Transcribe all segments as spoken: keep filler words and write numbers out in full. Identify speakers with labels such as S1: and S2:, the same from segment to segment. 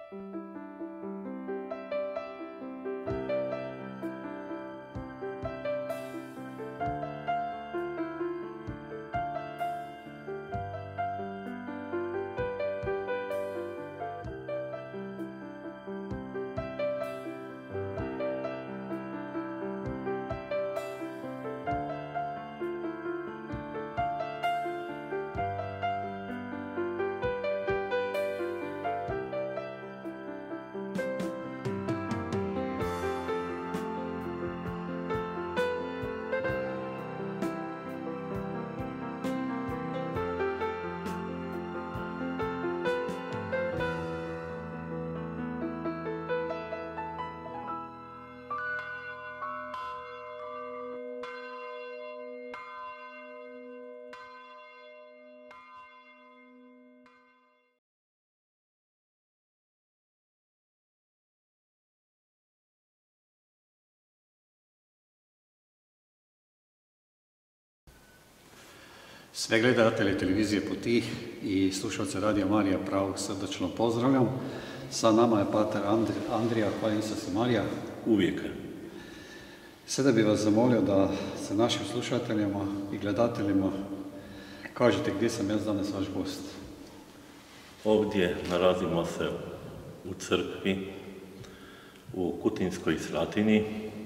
S1: Sve gledatelje televizije Putih i slušalce Radija Marija Pravo srdačno pozdravljam. Sa nama je pater Andri, Andrija, hvala Isus i Marija.
S2: Uvijek.
S1: Sada bih vas zamolio da sa našim slušateljima i gledateljima kažete gdje sam ja danas vaš gost.
S2: Ovdje nalazimo se u crkvi u Kutinskoj Slatini,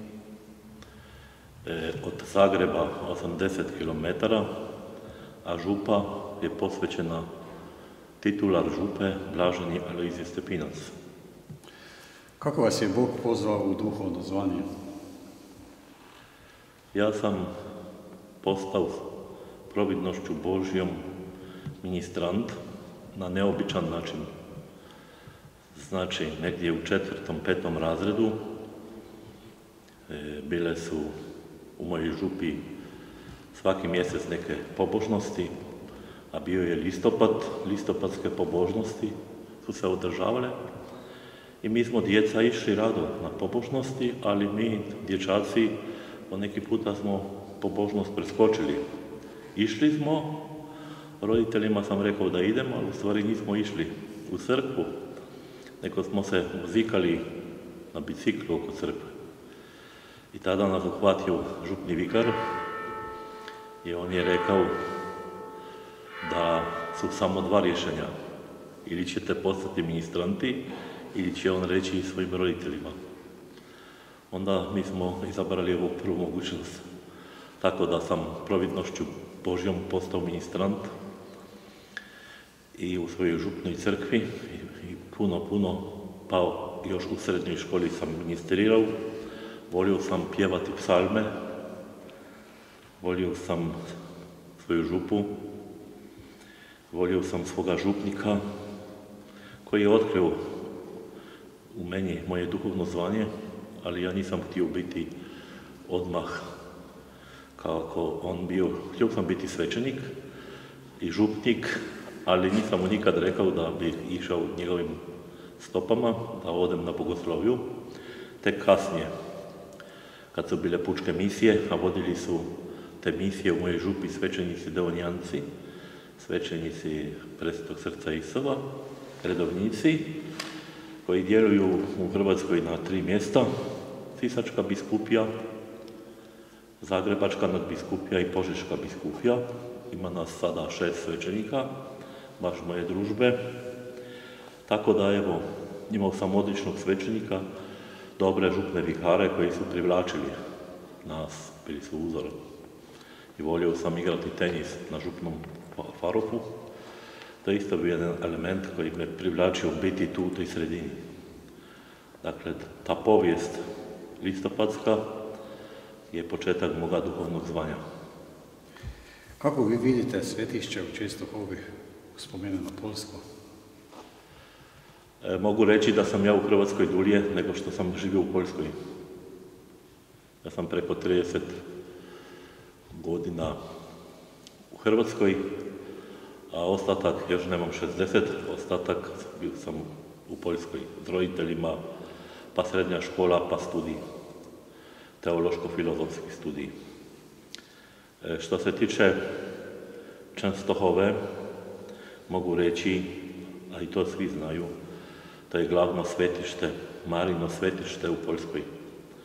S2: e, od Zagreba osamdeset kilometara, a župa je posvećena titular župe Blaženi Alojzije Stepinac.
S1: Kako vas je Bog pozvao u duhovno zvanje?
S2: Ja sam postao providnošću Božjom ministrant na neobičan način. Znači, negdje u četvrtom, petom razredu e, bile su u mojoj župi svaki mjesec neke pobožnosti, a bio je listopad, listopadske pobožnosti su se održavale i mi smo djeca išli rado na pobožnosti, ali mi, dječaci, po neki puta smo pobožnost preskočili. Išli smo, roditeljima sam rekao da idemo, ali u stvari nismo išli u crkvu, nego smo se vozikali na biciklu oko crkve. I tada nas uhvatio župni vikar i on je rekao da su samo dva rješenja. Ili ćete postati ministranti, ili će on reći svojim roditeljima. Onda mi smo izabrali ovu prvu mogućnost. Tako da sam providnošću Božjom postao ministrant i u svojoj župnoj crkvi i puno, puno, pa još u srednjoj školi sam ministrirao. Volio sam pjevati psalme, volio sam svoju župu, volio sam svoga župnika koji je otkrio u meni moje duhovno zvanje, ali ja nisam htio biti odmah kako on bio. Htio sam biti svećenik i župnik, ali nisam mu nikad rekao da bi išao njegovim stopama, da odem na bogosloviju. Tek kasnije, kad su bile pučke misije, a vodili su te misije u mojoj župi svećenici deonijanci, svećenici Presvetog srca Isova, redovnici, koji djeluju u Hrvatskoj na tri mjesta: Sisačka biskupija, Zagrebačka nadbiskupija i Požeška biskupija. Ima nas sada šest svećenika, baš moje družbe. Tako da, evo, imao sam odličnog svećenika, dobre župne vikare koji su privlačili nas, bili su uzor. I volio sam igrati tenis na župnom farofu. To je isto bio jedan element koji me privlačio biti tu u toj sredini. Dakle, ta povijest listopadska je početak moga duhovnog zvanja.
S1: Kako vi vidite Svetišće u Čestohovi, spomeneno Poljsko?
S2: E, mogu reći da sam ja u Hrvatskoj dulje nego što sam živio u Poljskoj. Ja sam preko trideset godina u Hrvatskoj, a ostatak, još nemam šezdeset, ostatak bio sam u Poljskoj s roditeljima, pa srednja škola, pa studij, teološko-filozofski studij. E, što se tiče Częstochowe, mogu reći, a i to svi znaju, to je glavno svetište, Marino svetište u Poljskoj. E,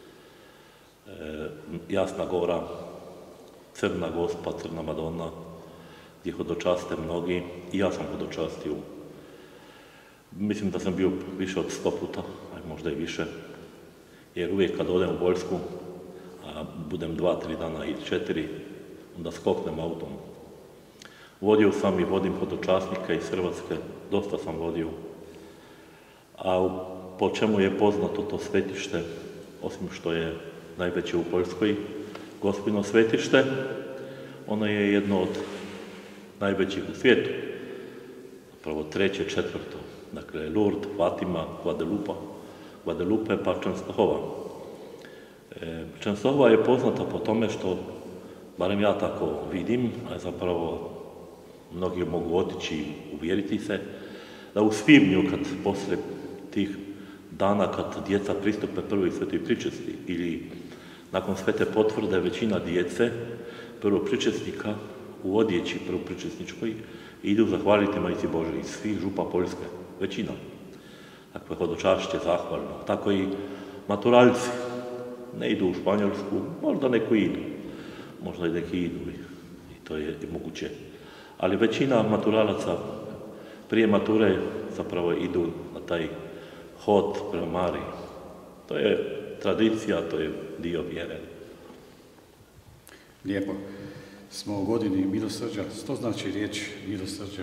S2: Jasna Gora, Crna Gospa, Crna Madonna, gdje hodočaste mnogi, i ja sam hodočastio. Mislim da sam bio više od sto puta, a možda i više, jer uvijek kad odem u Poljsku, a budem dva, tri dana i četiri, onda skoknem autom. Vodio sam i vodim hodočasnike iz Hrvatske, dosta sam vodio. A po čemu je poznato to svetište, osim što je najveće u Poljskoj, Gospino svetište, ono je jedno od najvećih u svijetu, zapravo treće, četvrto. Dakle, Lourdes, Fatima, Guadalupe, Guadalupe pa Częstochowa. E, Częstochowa je poznata po tome što, barem ja tako vidim, a zapravo mnogi mogu otići i uvjeriti se, da u svibnju, kad poslije tih dana kad djeca pristupe prvoj svetoj pričesti ili nakon svete potvrde većina djece prvopričesnika u odjeći prvopričesničkoj idu zahvaliti Majci Božoj iz svih župa Poljske, većina. Dakle, hodočašće zahvalno. Tako i maturalci ne idu u Španjolsku, možda neko idu, možda i neki idu i to je moguće. Ali većina maturalaca prije mature zapravo idu na taj hod prema Mariji. To je tradicija, to je dio vjere.
S1: Lijepo. Smo u godini milosrđa. Što znači riječ milosrđe?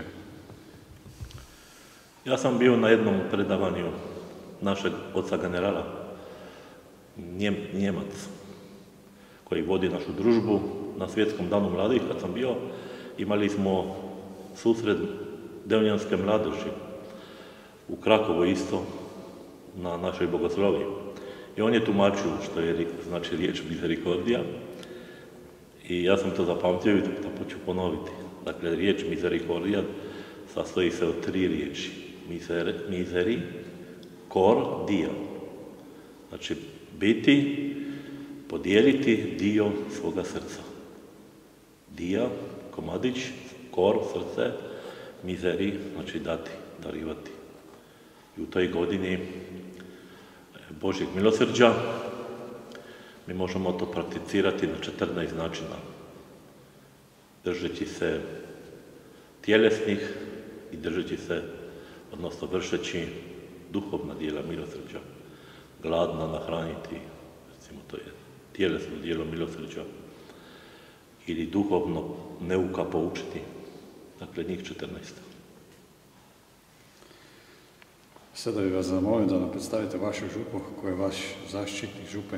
S2: Ja sam bio na jednom predavanju našeg oca generala, Njem, Njemac, koji vodi našu družbu na Svjetskom danu mladih. Kad sam bio, imali smo susret devljanske mladeži u Krakovu isto, na našoj bogoslovi. I on je tumačio što je znači riječ misericordija i ja sam to zapamtio i to ću ponoviti. Dakle, riječ misericordija sastoji se od tri riječi. Miser, miseri, kor, dia. Znači, biti, podijeliti dio svoga srca. Dia, komadić, kor, srce, miseri, znači dati, darivati. I u toj godini Božjeg milosrđa mi možemo to prakticirati na četrnaest načina, držeći se tjelesnih i držeći se, odnosno vršeći duhovna dijela milosrđa. Gladna nahraniti, recimo to je tjelesno dijelo milosrđa, ili duhovno neuka poučiti, dakle njih četrnaest.
S1: Sada bih vas zamolio da nam predstavite vašu župu, koji je vaš zaštitnik župe.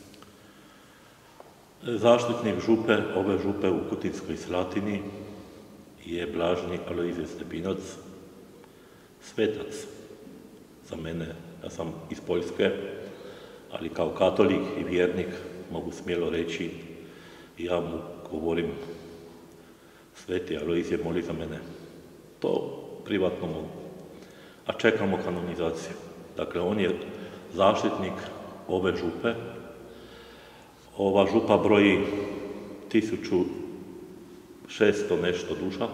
S2: Zaštitnik župe, ove župe u Kutinskoj Slatini je blaženi Alojzije Stepinac, svetac za mene. Ja sam iz Poljske, ali kao katolik i vjernik mogu smjelo reći, ja mu govorim, sveti Alojzije, moli za mene. To privatno mogu. A čekamo kanonizaciju. Dakle, on je zaštitnik ove župe. Ova župa broji tisuću šesto nešto duša.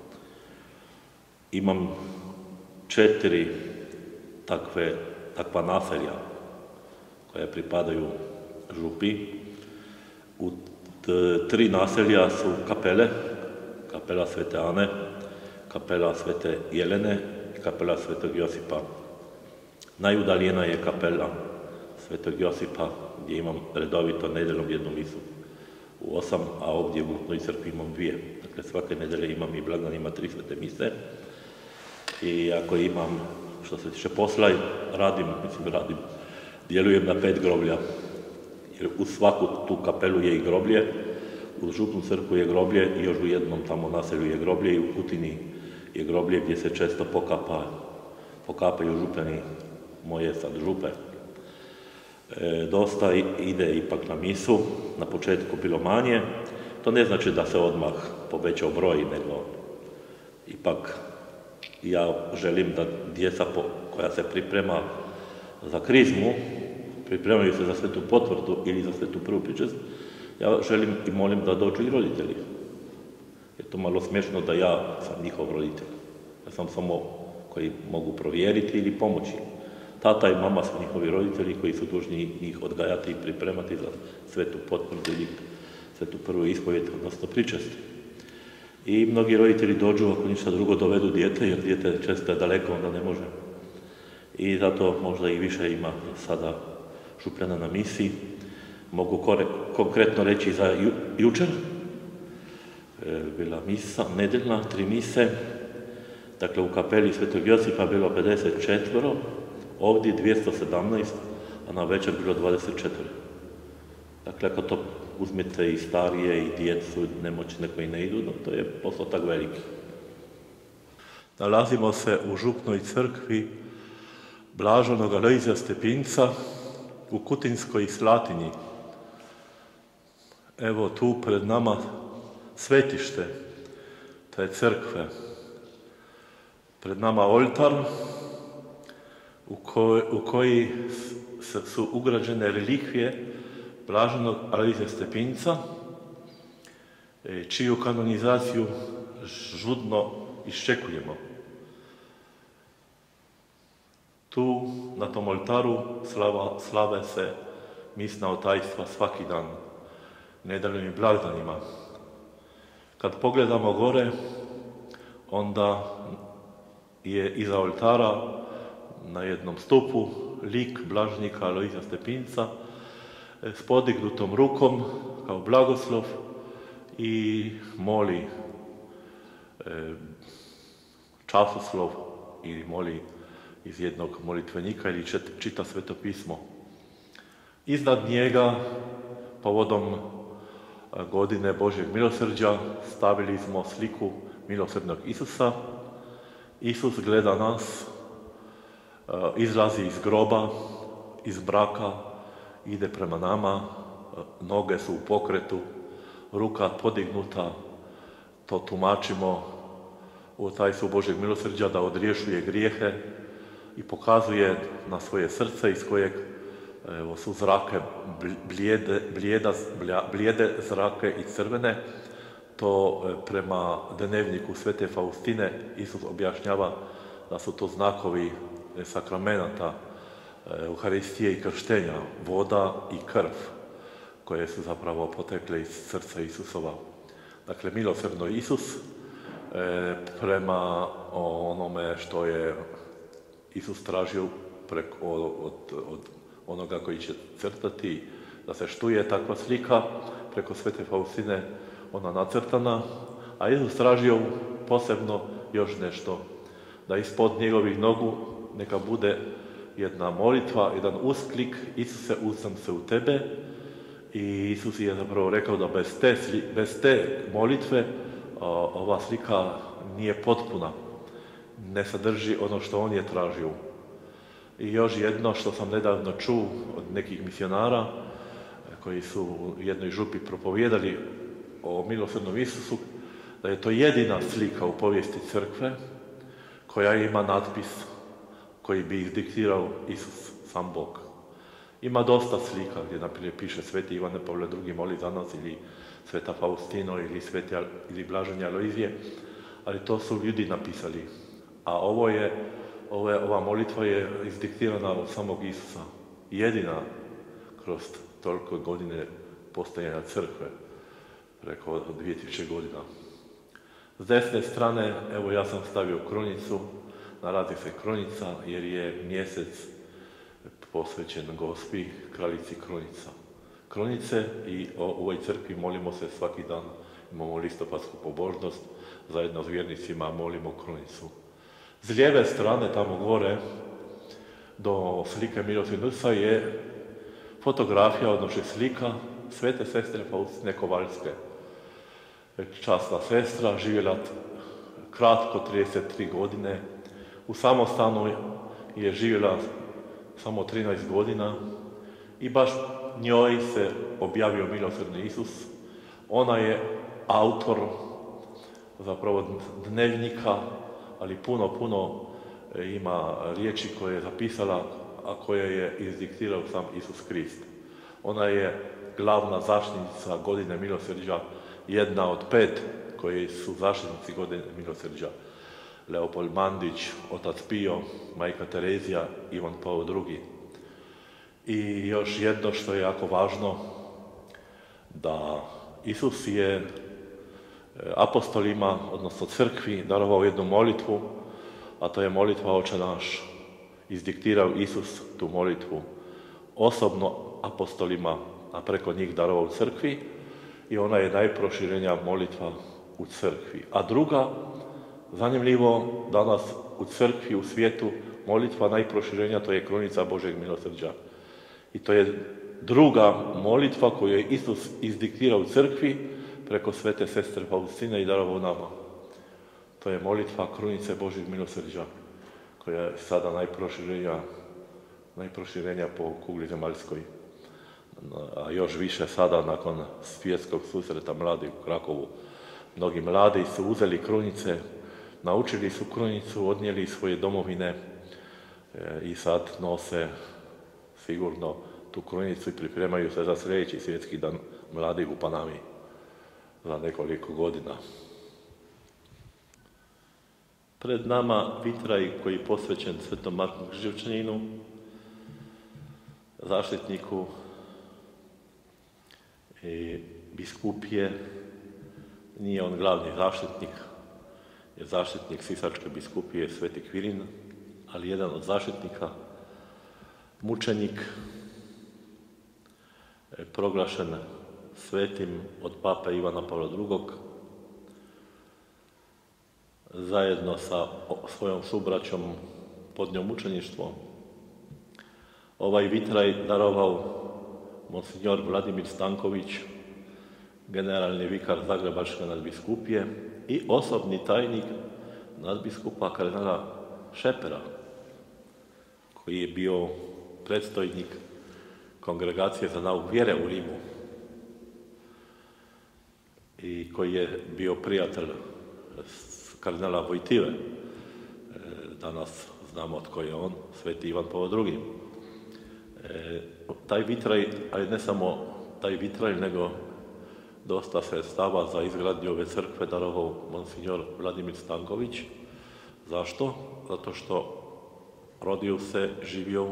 S2: Imam četiri takve, takva naselja koja pripadaju župi. U tri naselja su kapele, kapela Svete Ane, kapela Svete Jelene i kapela Svetog Josipa. Najudaljena je kapela Svetog Josipa, gdje imam redovito nedeljom jednu misu u osam, a ovdje u Mutnoj crkvi imam dvije. Dakle, svake nedelje imam i blagdanima tri svete mise. I ako imam, što se tiče posla, radim, mislim radim, djelujem na pet groblja. Jer u svaku tu kapelu je i groblje, u župnu crkvu je groblje i još u jednom tamo naselju je groblje i u Kutini je groblje gdje se često pokapa, pokapaju župani moje sad župe. E, dosta ide ipak na misu, na početku bilo manje. To ne znači da se odmah povećao broj, nego ipak ja želim da djeca po, koja se priprema za krizmu, pripremaju se za svetu potvrdu ili za svetu prvu pričest, ja želim i molim da dođu i roditelji. Je to malo smiješno da ja sam njihov roditelj. Ja sam samo koji mogu provjeriti ili pomoći. Tata i mama su njihovi roditelji koji su dužni njih odgajati i pripremati za svetu potvrdu ili svetu prvu ispovijed, odnosno pričest. I mnogi roditelji dođu, ako ništa drugo, dovedu dijete, jer dijete često je daleko, onda ne može. I zato možda i više ima sada Župljana na misiji. Mogu konkretno reći za ju, jučer. E, bila misa, nedeljna, tri mise. Dakle, u kapeli Svetog Josipa bilo pedeset četiri, ovdje dvjesto sedamnaest, a na večer bilo dvadeset četiri. Dakle, ako to uzmete i starije, i djecu, nemoćne koji ne idu, no, to je postotak veliki. Nalazimo se u župnoj crkvi Blaženog Alojzija Stepinca u Kutinskoj Slatinji. Evo tu pred nama svetište te crkve. Pred nama oltar u, koj, u koji su ugrađene relikvije Blaženog Alojzija Stepinca, čiju kanonizaciju žudno iščekujemo. Tu, na tom oltaru, slava, slave se misna otajstva svaki dan, nedeljnim i blagdanima. Kad pogledamo gore, onda je iza oltara na jednom stupu lik blaženika Alojzija Stepinca s podignutom rukom kao blagoslov i moli e, časoslov ili moli iz jednog molitvenika ili čita Sveto pismo. Iznad njega, povodom godine Božjeg milosrđa, stavili smo sliku milosrdnog Isusa. Isus gleda nas, izlazi iz groba, iz mraka, ide prema nama, noge su u pokretu, ruka podignuta, to tumačimo u tajstvu Božjeg milosrđa da odriješuje grijehe i pokazuje na svoje srce iz kojeg evo, su zrake blijede, blijeda, blijede zrake i crvene. To prema dnevniku Svete Faustine Isus objašnjava da su to znakovi sakramenata Euharistije i krštenja, voda i krv, koje su zapravo potekle iz srca Isusova. Dakle, milosrdno Isus e, prema onome što je Isus tražio preko, od, od onoga koji će crtati, da se štuje takva slika, preko Svete Faustine ona nacrtana, a Isus tražio posebno još nešto, da ispod njegovih nogu neka bude jedna molitva, jedan usklik, Isuse, uzdam se u tebe. I Isus je zapravo rekao da bez te, bez te molitve ova slika nije potpuna, ne sadrži ono što on je tražio. I još jedno što sam nedavno čuo od nekih misionara koji su u jednoj župi propovijedali o milosrdnom Isusu, da je to jedina slika u povijesti crkve koja ima natpis koji bi izdiktirao Isus, sam Bog. Ima dosta slika gdje naprijed piše Sveti Ivane Pavle drugi moli za nas, ili Sveta Faustino, ili Sveti ili Blaženi Alojzije, ali to su ljudi napisali. A ovo je, ovo je, ova molitva je izdiktirana od samog Isusa. Jedina kroz toliko godine postojanja crkve, preko dvije tisuće godina. S desne strane, evo ja sam stavio kronicu, nalazi se kronica jer je mjesec posvećen Gospi, kraljici kronica. Kronice i o ovoj crkvi molimo se svaki dan, imamo listopadsku pobožnost, zajedno s vjernicima molimo kronicu. S lijeve strane, tamo gore, do slike milosrdnog Isusa je fotografija, odnosno slika svete sestre Faustine Kovaljske. Časna sestra, živjela kratko, trideset tri godine, u samostanu je živjela samo trinaest godina i baš njoj se objavio milosrdni Isus. Ona je autor zapravo dnevnika, ali puno, puno ima riječi koje je zapisala, a koje je izdiktirao sam Isus Krist. Ona je glavna zaštitnica godine milosrđa, jedna od pet koji su zaštitnici godine milosrđa. Leopold Mandić, otac Pio, majka Terezija, Ivan Pavao drugi. I još jedno što je jako važno, da Isus je apostolima, odnosno crkvi, darovao jednu molitvu, a to je molitva Oče naš. Izdiktirao Isus tu molitvu osobno apostolima, a preko njih darovao crkvi, i ona je najproširenija molitva u crkvi. A druga, zanimljivo, danas u crkvi, u svijetu, molitva najproširenija, to je krunica Božeg milosrđa. I to je druga molitva koju je Isus izdiktirao u crkvi preko svete sestre Faustine i darovao nama. To je molitva krunice Božeg milosrđa, koja je sada najproširenija, najproširenija po kugli zemaljskoj. A još više sada, nakon svjetskog susreta mladih u Krakovu, mnogi mladi su uzeli krunice, naučili su krunicu, odnijeli svoje domovine i sad nose sigurno tu krunicu i pripremaju se za sljedeći svjetski dan mladih u Panami za nekoliko godina. Pred nama vitraj koji je posvećen Svetom Marku Križevčaninu, zaštitniku i biskupije. Nije on glavni zaštitnik, je zaštitnik Sisačke biskupije Sveti Kvirin, ali jedan od zaštitnika, mučenik, proglašen svetim od pape Ivana Pavla drugog, zajedno sa svojom subraćom podnio mučeništvo. Ovaj vitraj darovao monsignor Vladimir Stanković, generalni vikar Zagrebačke nadbiskupije i osobni tajnik nadbiskupa kardinala Šepera, koji je bio predstojnik Kongregacije za nauk vjere u Rimu i koji je bio prijatelj kardinala Vojtive. Danas znamo tko je on, sveti Ivan Pavao drugi. Taj vitraj, ali ne samo taj vitraj, nego dosta sredstava za izgradnju ove crkve darovao monsignor Vladimir Stanković. Zašto? Zato što rodio se, živio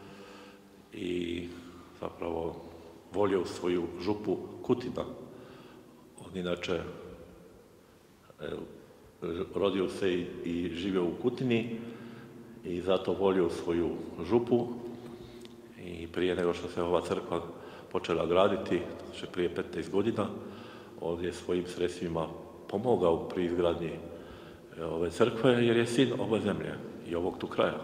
S2: i zapravo volio svoju župu Kutina. On inače rodio se i, i živio u Kutini i zato volio svoju župu. I prije nego što se ova crkva počela graditi, še prije petnaest godina, on je svojim sredstvima pomogao pri izgradnji ove crkve, jer je sin ove zemlje i ovog tu kraja.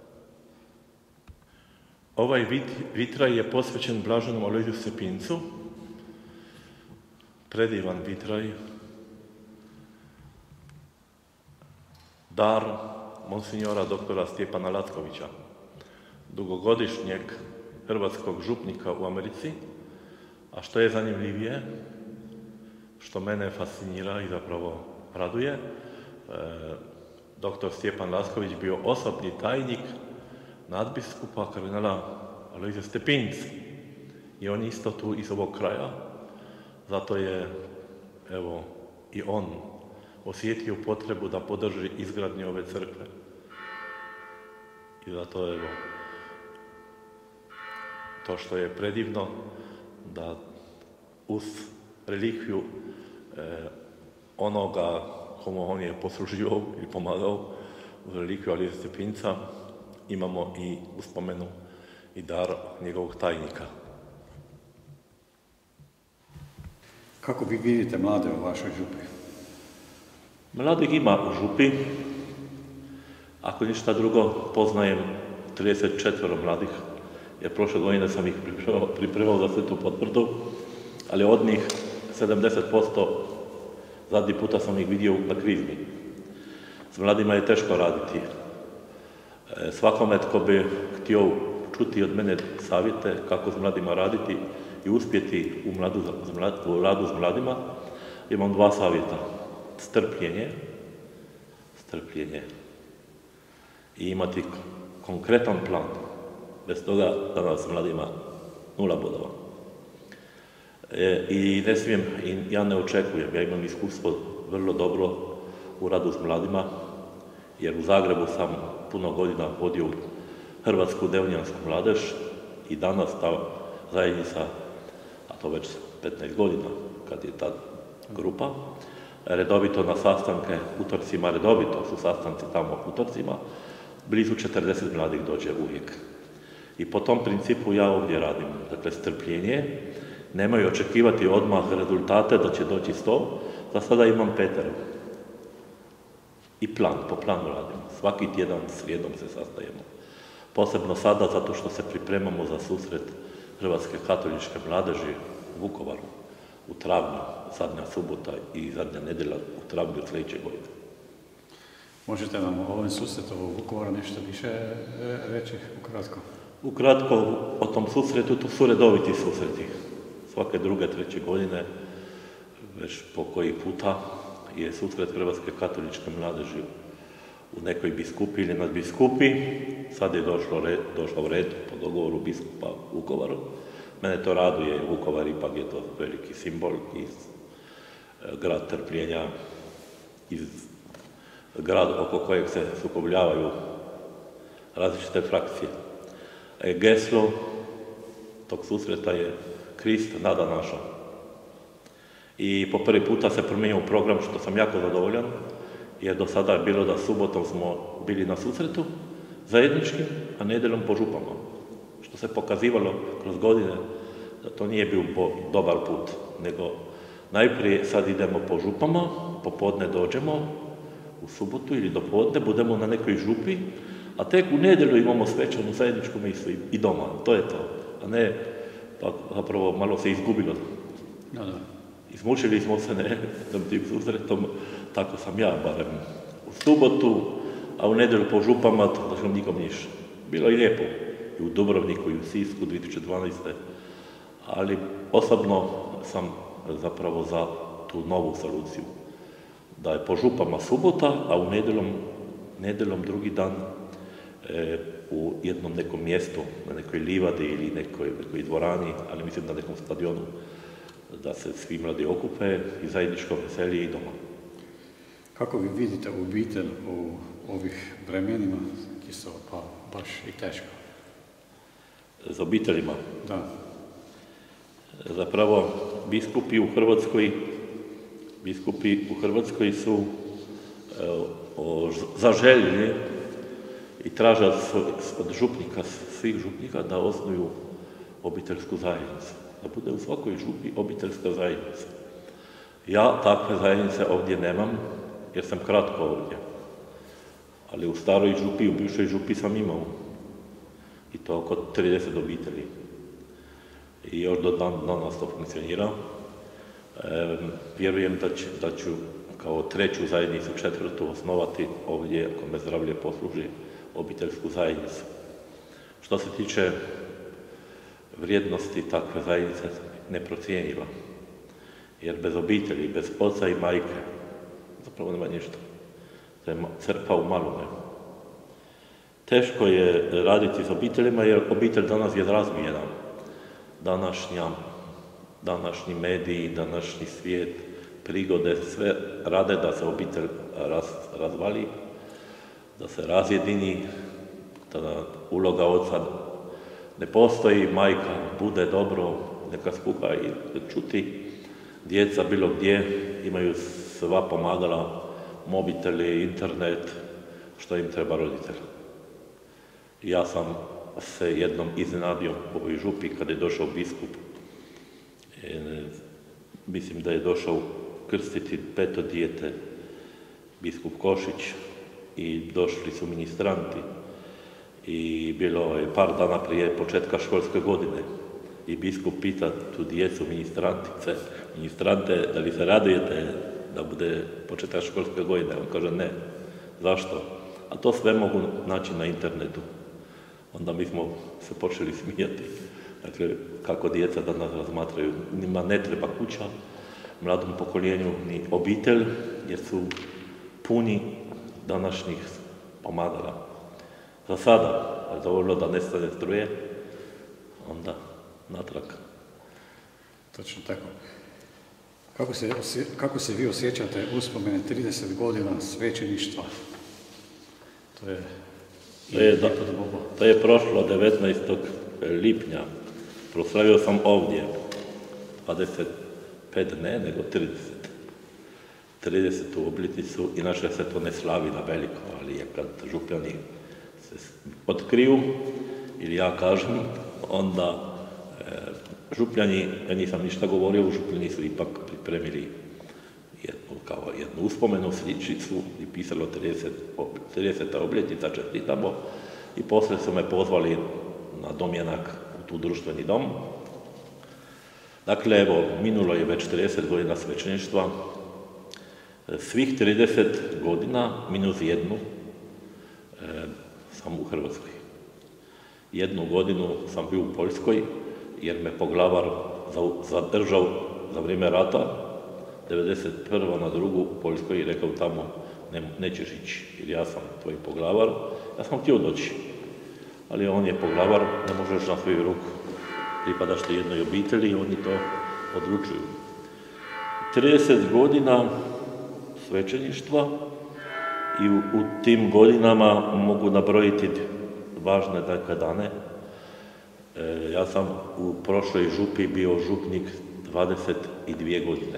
S2: Ovaj vitraj je posvećen blaženom Alojziju Stepincu, predivan vitraj, dar monsignora doktora Stjepana Lackovića, dugogodišnjeg hrvatskog župnika u Americi. A što je zanimljivije, što mene fascinira i zapravo raduje, e, doktor Stjepan Lacković bio osobni tajnik nadbiskupa kardinala Alojzija Stepinc. I on isto tu iz ovog kraja, zato je evo i on osjetio potrebu da podrži izgradnju ove crkve. I zato evo, to što je predivno da uz relikviju eh, onoga komu on je poslužio ili pomagao, uz relikviju Alojzija Stepinca, imamo i uspomenu i dar njegovog tajnika.
S1: Kako vi vidite mlade u vašoj župi?
S2: Mladih ima u župi. Ako ništa drugo, poznajem trideset četiri mladih, jer prošle godine sam ih pripremao, pripremao za Svetu potvrdu, ali od njih sedamdeset posto zadnji puta sam ih vidio na krizmi. S mladima je teško raditi. Svakome tko bi htio čuti od mene savjete kako s mladima raditi i uspjeti u, mladu, u radu s mladima, imam dva savjeta. Strpljenje, strpljenje i imati konkretan plan. Bez toga danas mladima nula bodova. E, I ne smijem, i ja ne očekujem, ja imam iskustvo vrlo dobro u radu s mladima jer u Zagrebu sam puno godina vodio Hrvatsku devljansku mladež i danas ta zajednica, a to već petnaest godina kad je ta grupa, redovito na sastanke, utorcima, redovito su sastanci tamo utorcima, blizu četrdeset mladih dođe uvijek. I po tom principu ja ovdje radim, dakle strpljenje, nemaju očekivati odmah rezultate da će doći sto, za sada imam petero. I plan, po planu radimo. Svaki tjedan srijedom se sastajemo. Posebno sada zato što se pripremamo za susret Hrvatske katoličke mladeži u Vukovaru u travnju, zadnja subota i zadnja nedjelja u travnju sljedeće godine.
S1: Možete nam o ovom susretu u Vukovaru nešto više reći ukratko?
S2: Ukratko, o tom susretu, to su redoviti susreti. Svake druge, treće godine, već po koji puta je susret Hrvatske katoličke mladeži u nekoj biskupi ili nadbiskupi. Sad je došlo, red, došlo u red po dogovoru biskupa u Vukovaru. Mene to raduje, Vukovar ipak je to veliki simbol iz grad trpljenja, iz grad oko kojeg se sukobljavaju različite frakcije. E, geslo tog susreta je Krist, nada naša. I po prvi puta se promijenio program, što sam jako zadovoljan, jer do sada je bilo da subotom smo bili na susretu zajedničkim, a nedjeljom po župama. Što se pokazivalo kroz godine da to nije bio dobar put, nego najprije sad idemo po župama, popodne dođemo u subotu ili do podne, budemo na nekoj župi, a tek u nedjelju imamo svečanu zajedničku misu i doma. To je to. A ne, pa zapravo malo se izgubilo.
S1: Da, da.
S2: Izmučili smo se ne, tim susretom, tako sam ja barem u subotu, a u nedjelju po župama, da što nikom ništa. Bilo je lijepo. I u Dubrovniku, i u Sisku dvije tisuće dvanaeste. Ali osobno sam zapravo za tu novu soluciju. Da je po župama subota, a u nedjeljom, nedjeljom drugi dan e, u jednom nekom mjestu, na nekoj livadi ili nekoj, nekoj dvorani, ali mislim na nekom stadionu, da se svi mladi okupe i zajedničko veselje i doma.
S1: Kako vi vidite obitelj u ovih vremenima, ki so pa baš i teško?
S2: Z obiteljima?
S1: Da.
S2: Zapravo, biskupi u Hrvatskoj, biskupi u Hrvatskoj su e, o, zaželjeli i traže od župnika, svih župnika, da osnuju obiteljsku zajednicu. Da bude u svakoj župi obiteljska zajednica. Ja takve zajednice ovdje nemam, jer sam kratko ovdje. Ali u staroj župi, u bivšoj župi sam imao. I to oko trideset obitelji. I još do dan, danas to funkcionira. E, vjerujem da, će, da ću kao treću zajednicu, četvrtu, osnovati ovdje, ako me zdravlje posluži, obiteljsku zajednicu. Što se tiče vrijednosti takve zajednice, neprocijenjiva. Jer bez obitelji, bez oca i majke, zapravo nema ništa. To je crkva u malome. Teško je raditi s obiteljima, jer obitelj danas je razvijena. Današnja, današnji mediji, današnji svijet, prigode, sve rade da se obitelj raz, razvali, da se razjedini, da uloga oca ne postoji, majka bude dobro, neka skuha i čuti. Djeca bilo gdje imaju sva pomagala, mobiteli, internet, što im treba roditelj. Ja sam se jednom iznenadio u ovoj župi kad je došao biskup. E, mislim da je došao krstiti peto dijete, biskup Košić, i došli su ministranti. I bilo je par dana prije početka školske godine. I biskup pita tu djecu, ministrantice, ministrante, da li se radujete da bude početak školske godine? On kaže ne. Zašto? A to sve mogu naći na internetu. Onda mi smo se počeli smijati. Dakle, kako djeca danas razmatraju. Njima ne treba kuća, mladom pokoljenju ni obitelj, jer su puni današnjih pomagala. Za sada, je dovoljno da nestane struje, onda natrag.
S1: Točno tako. Kako se, kako se vi osjećate uspomene trideset godina svećeništva? To je,
S2: To je, da, to je prošlo devetnaestog lipnja. Proslavio sam ovdje dvadeset pet ne, nego trideset. tridesetu obljetnicu, inače se to ne slavi na veliko, ali je kad župljani se otkriju, ili ja kažem, onda e, župljani, ja nisam ništa govorio, župljani su ipak pripremili jednu, kao jednu uspomenu sličicu i pisalo trideseta obljetnica, čestitamo, i poslije su me pozvali na domjenak u tu društveni dom. Dakle, evo, minulo je već trideset godina svećeništva, svih trideset godina, minus jednu, e, sam u Hrvatskoj. Jednu godinu sam bio u Poljskoj, jer me poglavar zadržao za vrijeme rata, devedeset prve na drugu u Poljskoj, i rekao tamo ne, nećeš ići, jer ja sam tvoj poglavar. Ja sam htio doći, ali on je poglavar, ne možeš na svoju ruku, pripadaš ti jednoj obitelji i oni to odlučuju. trideset godina svećeništva i u, u tim godinama mogu nabrojiti važne dakle dane. E, ja sam u prošloj župi bio župnik dvadeset dvije godine.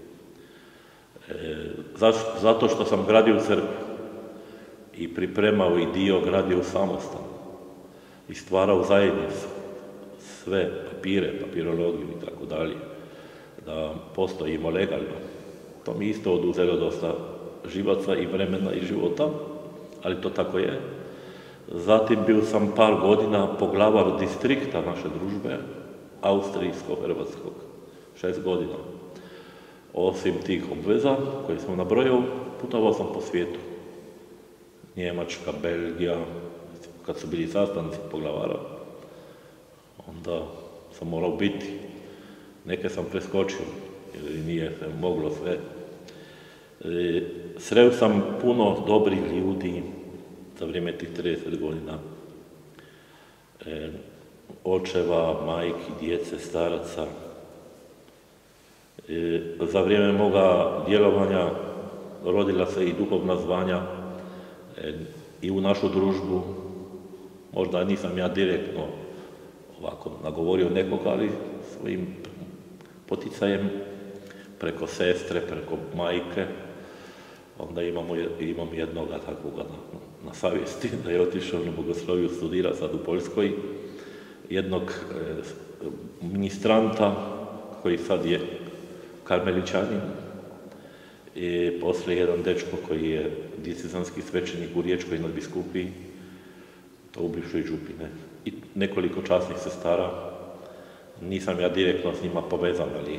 S2: E, za, zato što sam gradio crkvu i pripremao i dio gradio samostan i stvarao zajednicu, sve papire, papirologiju i tako dalje, da postojimo legalno. To mi isto oduzelo dosta živaca i vremena i života, ali to tako je. Zatim bio sam par godina poglavar distrikta naše družbe, austrijsko-hrvatskog, šest godina. Osim tih obveza koje sam nabrojao, putovao sam po svijetu. Njemačka, Belgija, kad su bili sastanci poglavara, onda sam morao biti. Neke sam preskočio, jer nije se moglo sve. E, sreo sam puno dobrih ljudi za vrijeme tih trideset godina. E, očeva, majki, djece, staraca. E, za vrijeme moga djelovanja rodila se i duhovna zvanja e, i u našu družbu. Možda nisam ja direktno ovako nagovorio nekoga, ali svojim poticajem preko sestre, preko majke. Onda imamo, imam jednoga takvoga na, na savjesti, da je otišao na bogosloviju, studira sad u Poljskoj, jednog e, ministranta koji sad je karmeličanin, i poslije jedan dečko koji je diecezanski svećenik u Riječkoj nadbiskupiji, to u bivšoj župi, ne? I nekoliko časnih sestara. Nisam ja direktno s njima povezan, ali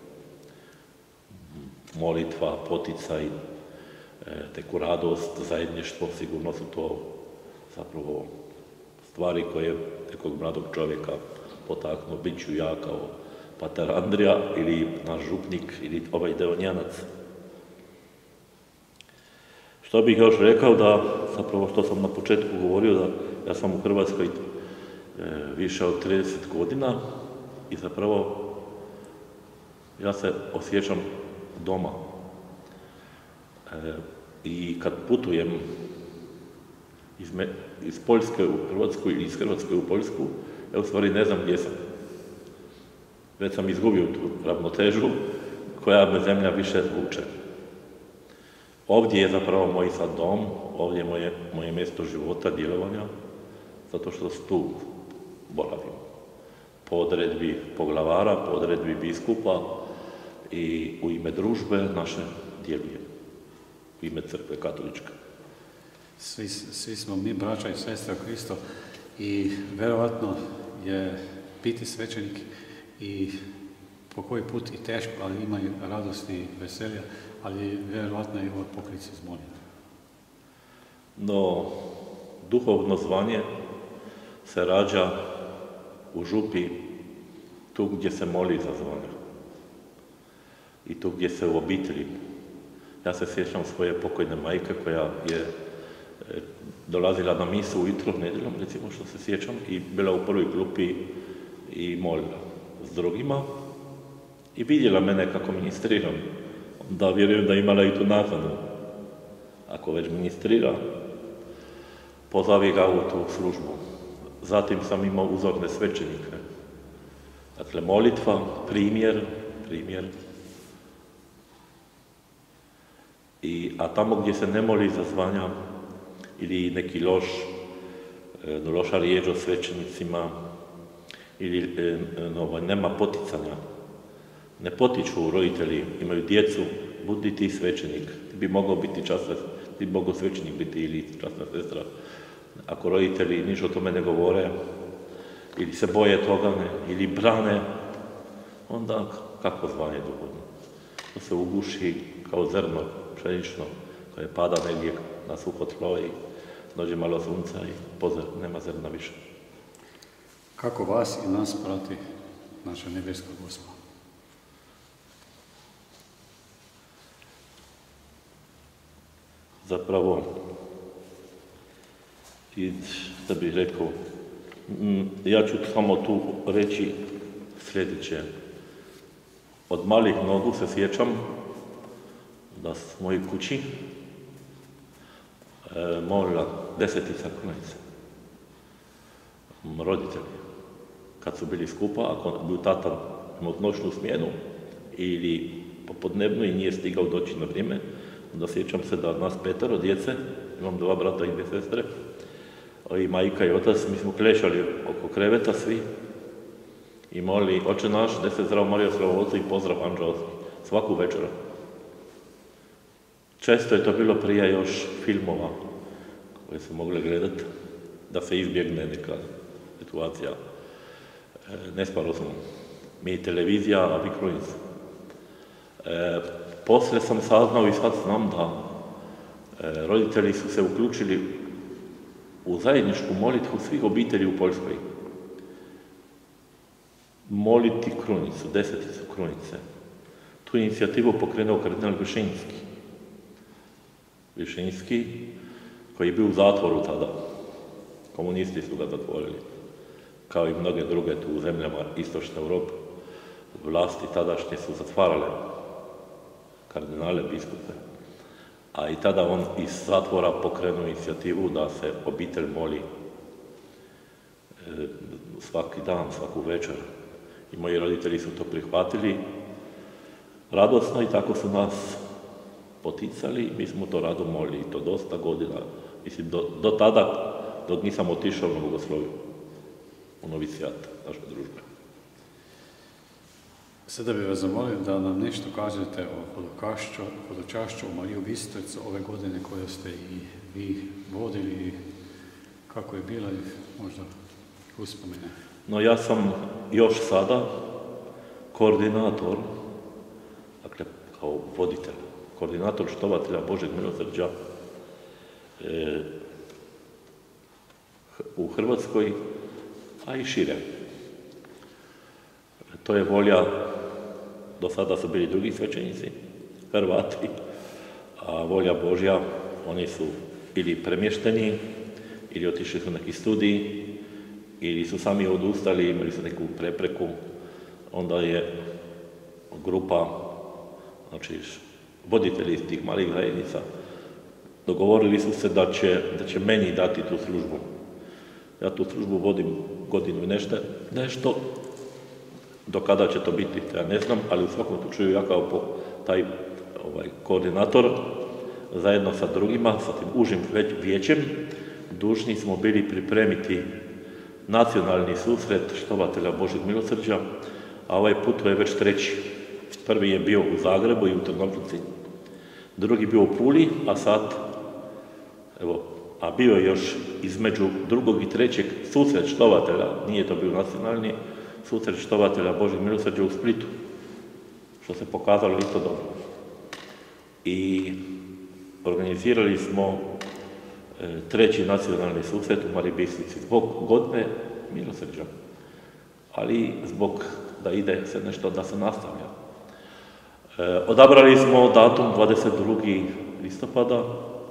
S2: molitva, poticaj, teku radost, zajedništvo, sigurno su to zapravo stvari koje nekog mladog čovjeka potaknu. Bit ću ja kao pater Andrija ili naš župnik ili ovaj Deonjanac. Što bih još rekao, da zapravo što sam na početku govorio, da ja sam u Hrvatskoj e, više od trideset godina i zapravo ja se osjećam doma. E, I kad putujem iz, me, iz Poljske u Hrvatsku ili iz Hrvatske u Poljsku, ja u stvari ne znam gdje sam. Već sam izgubio tu ravnotežu koja me zemlja više vuče. Ovdje je zapravo moj sad dom, ovdje je moje, moje mjesto života, djelovanja, zato što tu boravim. Po odredbi poglavara, po odredbi biskupa i u ime družbe naše djelujem. U ime crkve katoličke.
S1: Svi, svi smo mi braća i sestre u Kristu i vjerovatno je biti svećenik i po koji put i teško, ali ima i radosti i veselja, ali vjerovatno je ovo pokrit se zmonjeno.
S2: No, duhovno zvanje se rađa u župi, tu gdje se moli za zvanje i tu gdje se u obitelji. Ja se sjećam svoje pokojne majke koja je e, dolazila na misu ujutro, nedjeljom, recimo što se sjećam, i bila u prvoj klupi i molila s drugima i vidjela mene kako ministriram. Da vjerujem da imala i tu nakanu. Ako već ministrira, pozvavi ga u tu službu. Zatim sam imao uzorne svećenike. Dakle, molitva, primjer, primjer. I, a tamo gdje se ne moli za zvanja ili neki loš, loša riječ o svećenicima ili no, nema poticanja, ne potiču roditelji, imaju djecu, budi ti svećenik, ti bi mogao biti časna, ti bi mogao svećenik biti ili časna sestra. Ako roditelji ništa o tome ne govore, ili se boje toga, ne, ili brane, onda kako zvanje duhovno? To se uguši kao zrno pšenično koje pada negdje na suho tlo i dođe malo sunca i pozor, nema zrna više.
S1: Kako vas i nas prati naša nebeska Gospa?
S2: Zapravo, i da bih rekao, ja ću samo tu reći sljedeće. Od malih nogu se sjećam da s mojoj kući e, molila desetica krunica. Roditelji, kad su bili skupa, ako bi tata imao noćnu smjenu ili popodnevnu i nije stigao doći na vrijeme, onda sjećam se da nas petero djece, imam dva brata i dvije sestre, i majka i otac, mi smo klešali oko kreveta svi i molili Oče naš, deset zdravo Marija Slavovodca i pozdrav anđelski, svaku večera. Često je to bilo prije još filmova koje su mogli gledati, da se izbjegne neka situacija. E, nespalo smo. Mi televizija, a vi krunicu. E, poslije sam saznao i sad znam da e, roditelji su se uključili u zajedničku molitvu svih obitelji u Poljskoj. Moliti krunicu, deseticu krunice. Tu inicijativu pokrenuo kardinal Višinski. Višinski, koji je bio u zatvoru tada. Komunisti su ga zatvorili, kao i mnoge druge tu u zemljama istočne Europe. Vlasti tadašnje su zatvarale kardinale, biskupe. A i tada on iz zatvora pokrenuo inicijativu da se obitelj moli e, svaki dan, svaku večer. I moji roditelji su to prihvatili radosno i tako su nas poticali. Mi smo to rado molili i to dosta godina. Mislim, do, do tada, dok nisam otišao na bogosloviju, u novicijat naše družbe.
S1: Sada bih vas zamolio da nam nešto kažete o hodočašću u Mariju Bistриcu ove godine koje ste i vi vodili i kako je bila i možda uspomene.
S2: No ja sam još sada koordinator, dakle kao voditelj, koordinator štovatelja Božeg milosrđa e, u Hrvatskoj, a i šire. To je volja, do sada su bili drugi svećenici, Hrvati, a volja Božja, oni su ili premješteni, ili otišli su neki studiji, ili su sami odustali, imali su neku prepreku, onda je grupa, znači voditelji tih malih zajednica, dogovorili su se da će, da će meni dati tu službu. Ja tu službu vodim godinu i nešto, nešto, do kada će to biti, ja ne znam, ali u svakom slučaju ja kao po taj ovaj, koordinator, zajedno sa drugima, sa tim užim vijećem, dužni smo bili pripremiti nacionalni susret štovatelja Božeg milosrđa, a ovaj put to je već treći. Prvi je bio u Zagrebu i u Trnovčici, drugi bio u Puli, a sad, evo, a bio je još između drugog i trećeg susret štovatelja, nije to bio nacionalni, susret štovatelja Božeg milosrđa u Splitu, što se pokazalo isto dobro. I organizirali smo e, treći nacionalni susret u Mariji Bistrici zbog godine milosrđa, ali zbog da ide se nešto, da se nastavlja. E, odabrali smo datum dvadeset drugog listopada,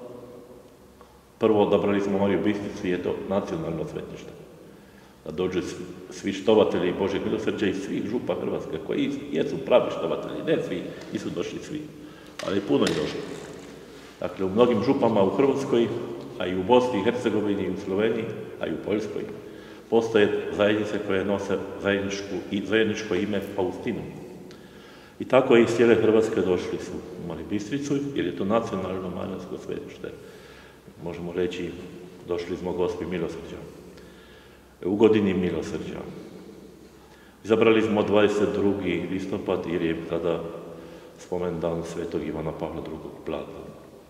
S2: prvo odabrali smo Mariju Bistricu i je to nacionalno svetništvo. Da dođu svi štovatelji Božeg milosrđa iz svih župa Hrvatske, koji jesu pravi štovatelji, ne svi, nisu došli svi, ali puno je došlo. Dakle, u mnogim župama u Hrvatskoj, a i u Bosni i Hercegovini, i u Sloveniji, a i u Poljskoj, postoje zajednice koje nose zajedničko ime Faustinu. I tako i iz cijele Hrvatske došli su u Mali Bistricu, jer je to nacionalno manjinsko svetište. Možemo reći, došli smo Gospi Milosrđa, u godini Milosrđa. Izabrali smo dvadeset drugi listopad jer je tada spomendan svetog Ivana Pavla drugog. blagdan.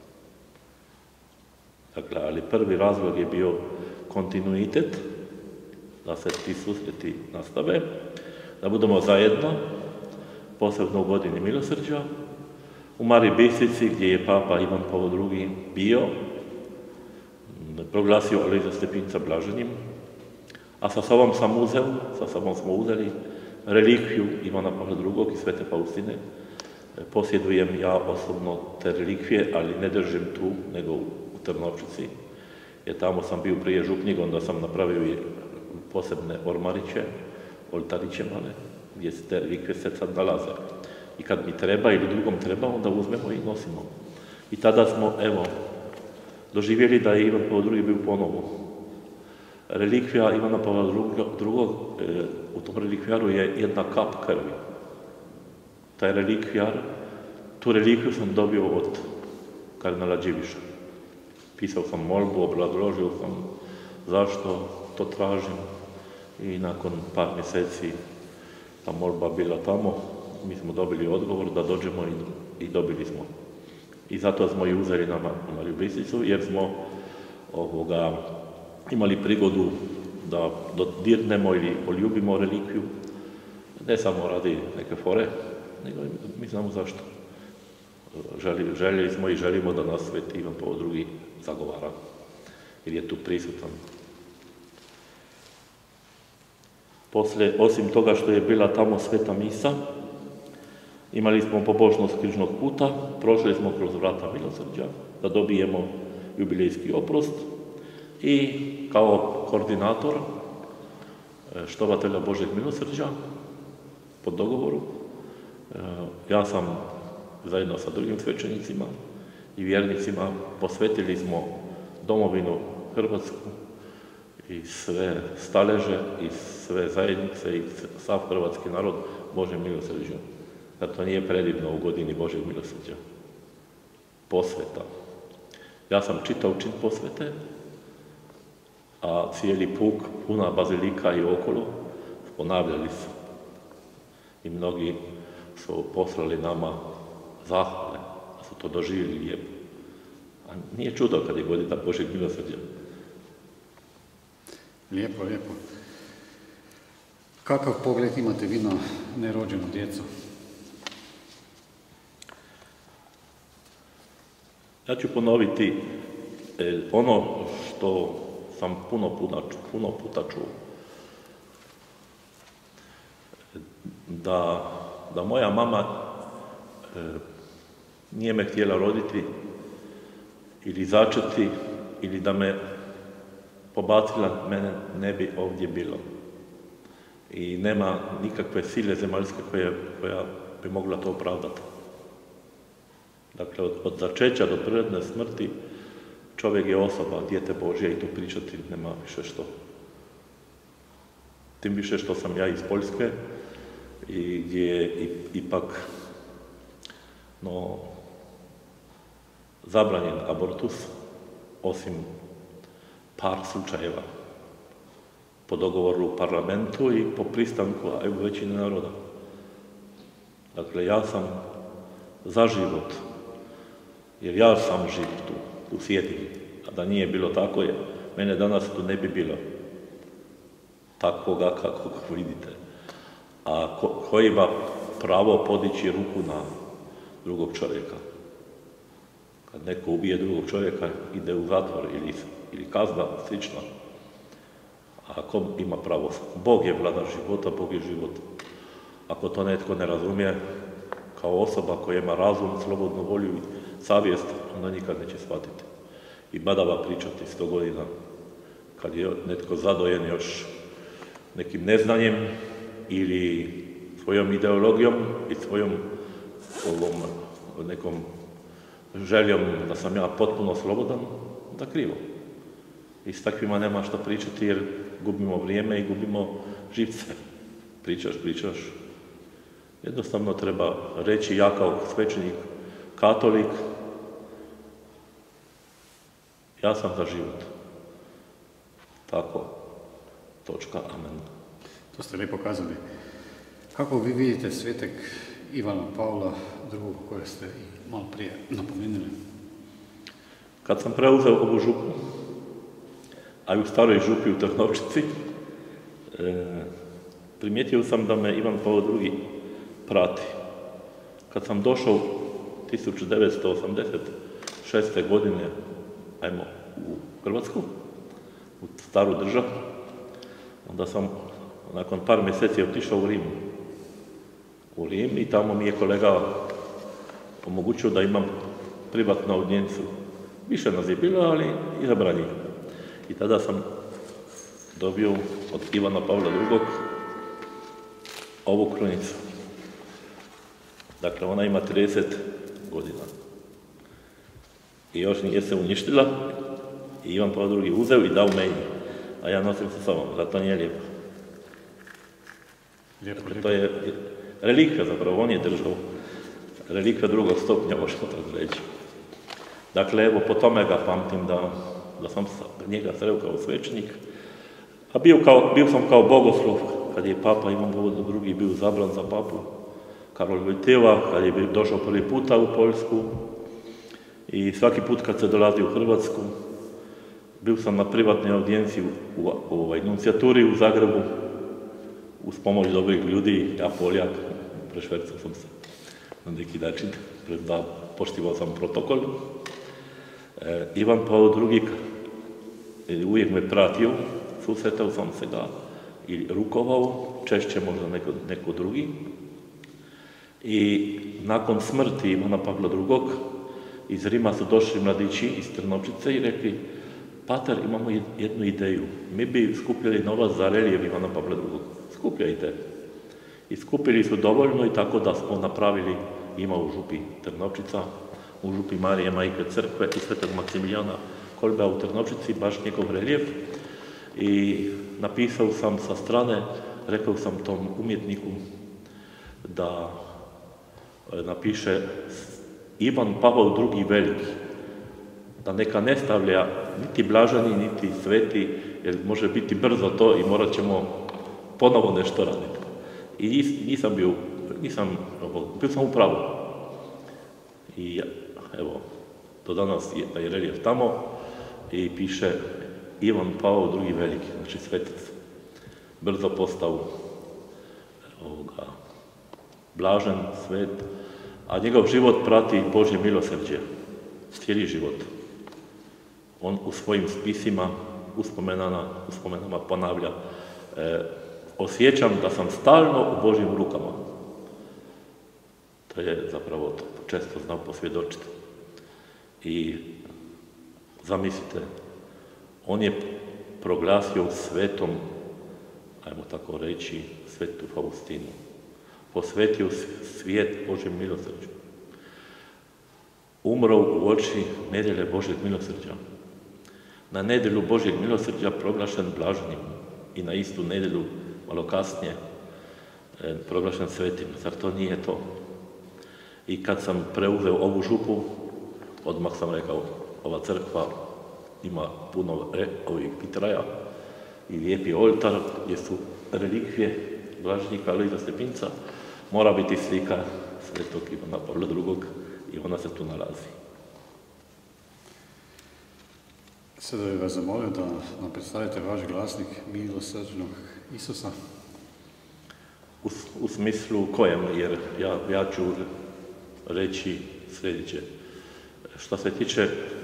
S2: Dakle, ali prvi razlog je bio kontinuitet, da se ti susreti nastave, da budemo zajedno, posebno u godini Milosrđa, u Mali Bistrici gdje je Papa Ivan Pavao drugi. bio, proglasio Alojzija Stepinca blaženim, a sa sobom sam uzeo, sa sobom smo uzeli relikviju Ivana Pavla drugog. i Svete Faustine. Posjedujem ja osobno te relikvije, ali ne držim tu, nego u Trnovčici, jer tamo sam bio prije župnik, onda sam napravio i posebne ormariće, oltariće male, gdje se te relikvije se sad nalaze. I kad mi treba ili drugom treba, onda uzmemo i nosimo. I tada smo, evo, doživjeli da je Ivan Pavao drugi. bio ponovo. Relikvija Ivana Pavla drugog. E, u tom relikvijaru je jedna kap krvi. Taj relikvijar, tu relikviju sam dobio od kardinala Điviša. Pisao sam molbu, obrazložio sam zašto to tražim i nakon par mjeseci ta molba bila tamo, mi smo dobili odgovor da dođemo i, i dobili smo. I zato smo i uzeli na Mariju Bistricu, jer smo ovoga, imali prigodu da dodirnemo ili poljubimo relikviju, ne samo radi neke fore, nego mi znamo zašto. Želi, željeli smo i želimo da nas Sveti Ivan Pavao drugi. zagovara, jer je tu prisutan. Poslije, osim toga što je bila tamo sveta misa, imali smo pobožnost križnog puta, prošli smo kroz vrata Milosrđa da dobijemo jubilejski oprost i kao koordinator štovatelja Božeg Milosrđa po dogovoru, ja sam zajedno sa drugim svećenicima i vjernicima posvetili smo domovinu Hrvatsku i sve staleže i sve zajednice i sav hrvatski narod Božem Milosrđu. Da to nije predivno u godini Božeg Milosrđa. Posveta. Ja sam čitao čin posvete, a cijeli puk, puna bazilika i okolo, ponavljali su. I mnogi su poslali nama zahvale, da su to doživjeli lijepo. A nije čudo kad je godina Božeg Milosrđa.
S1: Lijepo, lijepo. Kakav pogled imate vi na nerođenu djecu?
S2: Ja ću ponoviti e, ono što sam puno, puno, puno puta čuo. Da, da moja mama e, nije me htjela roditi ili začeti ili da me pobacila, mene ne bi ovdje bilo. I nema nikakve sile zemaljske koje, koja bi mogla to opravdati. Dakle, od, od začeća do prirodne smrti čovjek je osoba, dijete Božje i tu pričati nema više što. Tim više što sam ja iz Poljske i gdje je ipak no, zabranjen abortus, osim par slučajeva po dogovoru u parlamentu i po pristanku, a i u većini naroda. Dakle, ja sam za život, jer ja sam živ tu, u svijetu, a da nije bilo tako je, mene danas tu ne bi bilo takvoga kako vidite. A ko, ko ima pravo podići ruku na drugog čovjeka? Kad neko ubije drugog čovjeka, ide u zatvor ili, ili kazna, slično. A ko ima pravo? Bog je vladar života, Bog je život. Ako to netko ne razumije, kao osoba koja ima razum, slobodnu volju i savjest, onda nikad neće shvatiti. I badava pričati sto godina, kad je netko zadojen još nekim neznanjem ili svojom ideologijom i svojom ovom, nekom željom da sam ja potpuno slobodan, da krivo. i s takvima nema što pričati jer gubimo vrijeme i gubimo živce. Pričaš, pričaš. Jednostavno treba reći ja kao svećenik, katolik, ja sam za život. Tako, točka, amen.
S1: To ste lijepo kazali. Kako vi vidite sveteg Ivana Pavla drugog koje ste i malo prije napomenuli?
S2: Kad sam preuzeo ovu župu, a i u staroj župi u Trnovčici, e, primijetio sam da me Ivan Pavao drugi prati. Kad sam došao tisuću devetsto osamdeset šeste. godine, ajmo, u Hrvatsku, u staru državu, onda sam nakon par mjeseci otišao u Rim. U Rim i tamo mi je kolega omogućio da imam privatnu audijencu. Više nas je bilo, ali izabran je. I tada sam dobio od Ivana Pavla drugog ovu krunicu. Dakle, ona ima trideset godina. I još nije se uništila. I Ivan Pavao drugi uzeo i dao meni. A ja nosim sa sobom, zato nije lijepo.
S1: Lijepo,
S2: dakle,
S1: lijepo.
S2: to je relikvija zapravo, on je držao. Relikvija drugog stupnja, možemo tako reći. Dakle, evo, po tome ga pamtim da, da sam njega sreo kao svećenik. A bio, kao, bio sam kao bogoslov, kad je papa Ivan Pavao drugi bio zabran za papu Karol Wojtyła, kad je došao prvi puta u Poljsku. I svaki put kad se dolazi u Hrvatsku, bio sam na privatnoj audijenciji u, u, u Nuncijaturi u Zagrebu, uz pomoć dobrih ljudi, ja Poljak, prešvercao sam se na neki način, da poštivao sam protokol. E, Ivan Pavao drugi uvijek me pratio, susretao sam se ga i rukovao, češće možda neko, neko drugi. I nakon smrti Ivana Pavla drugog iz Rima su došli mladići iz Trnovčice i rekli: Pater, imamo jednu ideju. Mi bi skupljali novac za relijev Ivana Pavla drugog. Skupljajte. I skupili su dovoljno i tako da smo napravili, ima u župi Trnovčica, u župi Marije Majke crkve i svetog Maksimilijana Kolbea u Trnovčici, baš njegov relijev. I napisao sam sa strane, rekao sam tom umjetniku da napiše Ivan Pavao drugi veliki, da neka ne stavlja niti blaženi, niti sveti, jer može biti brzo to i morat ćemo ponovo nešto raditi. I nisam bio, nisam, bio sam u pravu. I evo, do danas je taj reljef tamo i piše Ivan Pavao drugi veliki, znači svetac. Brzo postao ovoga, blažen, svet, a njegov život prati Božje milosrđe, cijeli život. On u svojim spisima, uspomenama, uspomenama ponavlja e, osjećam da sam stalno u Božjim rukama. To je zapravo to, često znao posvjedočiti. I zamislite, on je proglasio svetom, ajmo tako reći, svetu Faustinu. Posvetio svijet Božjem milosrđu. Umro u oči nedjelje Božjeg milosrđa. Na nedjelju Božjeg milosrđa proglašen blaženim i na istu nedjelju, malo kasnije, proglašen svetim. Zar to nije to? I kad sam preuzeo ovu župu, odmah sam rekao, ova crkva ima puno re, ovih vitraja i lijepi oltar gdje su relikvije blaženika Alojzija Stepinca, mora biti slika svetog Ivana Pavla drugog i ona se tu nalazi.
S1: Sada bih vas zamolio da nam predstavite vaš glasnik milosrđenog Isusa.
S2: U, u smislu kojem, jer ja, ja ću reći sljedeće. Što se tiče e,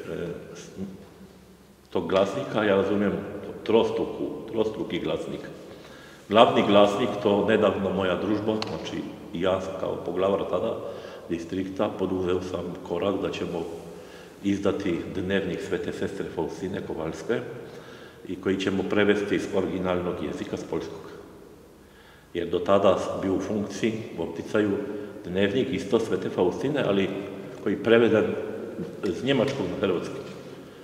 S2: tog glasnika, ja razumijem trostruku, trostruki glasnik. Glavni glasnik, to nedavno moja družba, znači i ja kao poglavar tada distrikta, poduzeo sam korak da ćemo izdati dnevnik Svete sestre Faustine Kovalske i koji ćemo prevesti iz originalnog jezika, s poljskog. Jer do tada bio u funkciji, u opticaju, dnevnik isto Svete Faustine, ali koji je preveden iz njemačkog na hrvatski. I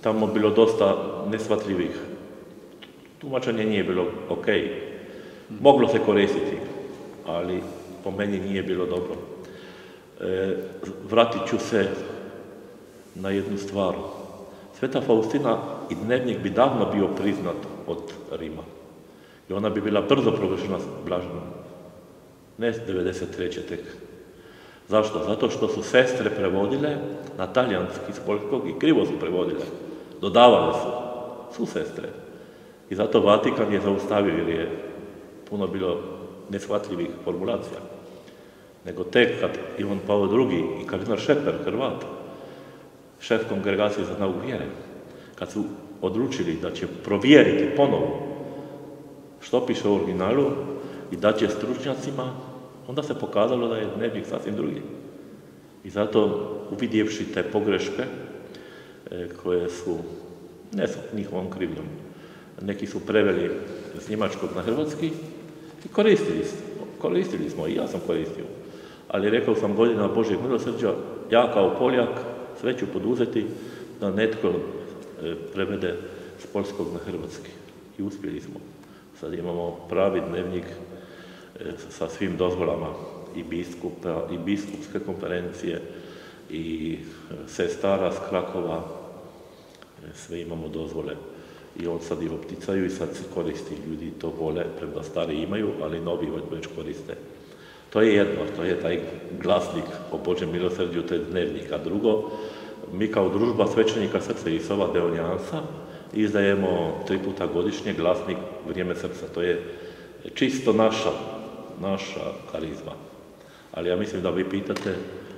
S2: tamo bilo dosta neshvatljivih. Tumačenje nije bilo ok. Moglo se koristiti, ali po meni nije bilo dobro. E, vratit ću se na jednu stvar. Sveta Faustina i dnevnik bi davno bio priznat od Rima. I ona bi bila brzo proglašena blaženom. Ne devedeset treće tek. Zašto? Zato što su sestre prevodile na talijanski iz poljskog i krivo su prevodile. Dodavale su. Su sestre. I zato Vatikan je zaustavio jer je puno bilo neshvatljivih formulacija. Nego tek kad Ivan Pavao drugi i kardinal Šeper, Hrvat, šef kongregacije za nauku vjere, kad su odlučili da će provjeriti ponovo što piše u originalu i da će stručnjacima, onda se pokazalo da je dnevnik sasvim drugi. I zato, uvidjevši te pogreške, e, koje su, ne s njihovom krivnjom, neki su preveli s njemačkog na hrvatski i koristili smo, koristili smo, i ja sam koristio. Ali rekao sam godina Božjeg milosrđa, ja kao Poljak sve ću poduzeti da netko e, prevede s poljskog na hrvatski. I uspjeli smo. Sad imamo pravi dnevnik e, sa svim dozvolama i biskupa, i biskupske konferencije, i sestara s Krakova, e, sve imamo dozvole. I on sad i opticaju i sad se koristi. Ljudi to vole, premda stari imaju, ali novi već koriste. To je jedno, to je taj glasnik o Božjem milosrđu, to je dnevnik. A drugo, mi kao družba svećenika Srca Isova Deonijansa izdajemo tri puta godišnje glasnik Vrijeme srca. To je čisto naša, naša karizma. Ali ja mislim da vi pitate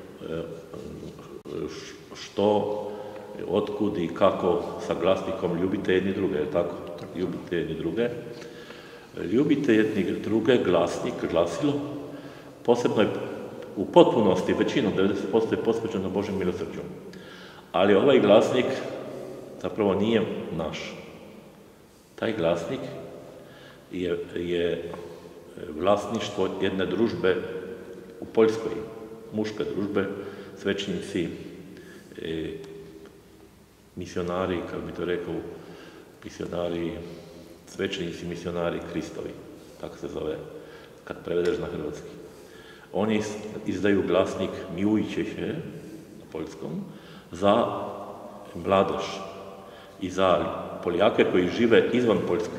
S2: što, otkud i kako sa glasnikom ljubite jedni druge, je tako? Ljubite jedni druge. Ljubite jedni druge, glasnik, glasilo, posebno je u potpunosti, većinom, devedeset posto je posvećeno Božjem milosrđu. Ali ovaj glasnik zapravo nije naš. Taj glasnik je, je vlasništvo jedne družbe u Poljskoj, muške družbe, svećenici, e, misionari, kako bi to rekao, misionari, svećenici, misionari Kristovi, tako se zove, kad prevedeš na hrvatski. Oni izdaju glasnik Miujčeše, na poljskom, za mladež i za Poljake koji žive izvan Poljske,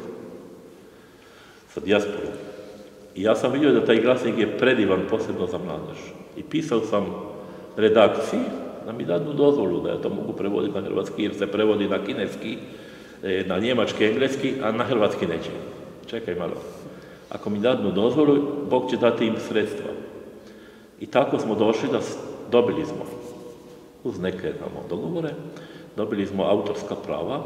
S2: sa dijasporom. I ja sam vidio da taj glasnik je predivan posebno za mladež. I pisao sam redakciji da mi dadnu dozvolu da ja to mogu prevoditi na hrvatski, jer se prevodi na kineski, na njemački, engleski, a na hrvatski neće. Čekaj malo. Ako mi dadnu dozvolu, Bog će dati im sredstva. I tako smo došli da dobili smo, uz neke tamo dogovore, dobili smo autorska prava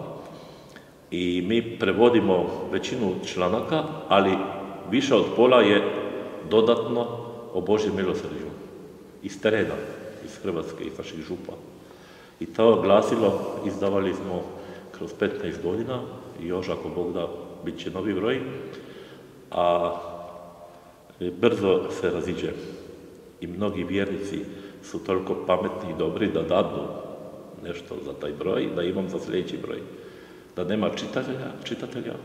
S2: i mi prevodimo većinu članaka, ali više od pola je dodatno o Božjem milosrđu. Iz terena, iz Hrvatske, iz naših župa. I to glasilo izdavali smo kroz petnaest godina i još ako Bog da, bit će novi broj, a brzo se raziđe. I mnogi vjernici su toliko pametni i dobri da dadnu nešto za taj broj, da imam za sljedeći broj. Da nema čitatelja, čitatelja,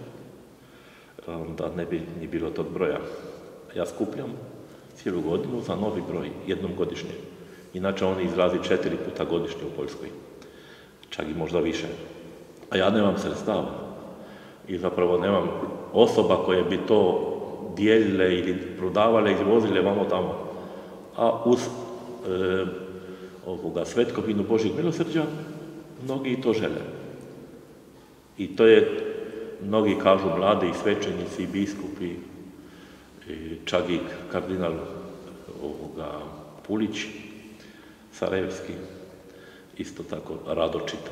S2: da ne bi ni bilo tog broja. Ja skupljam cijelu godinu za novi broj, jednom godišnje. Inače oni izlazi četiri puta godišnje u Poljskoj, čak i možda više. A ja nemam sredstava i zapravo nemam osoba koje bi to dijelile ili prodavale ili vozile vamo tamo. A uz e, ovoga svetkovinu Božjeg milosrđa mnogi to žele. I to je, mnogi kažu mladi i svećenici i biskupi, i čak i kardinal ovoga Pulić, Sarajevski, isto tako rado čita.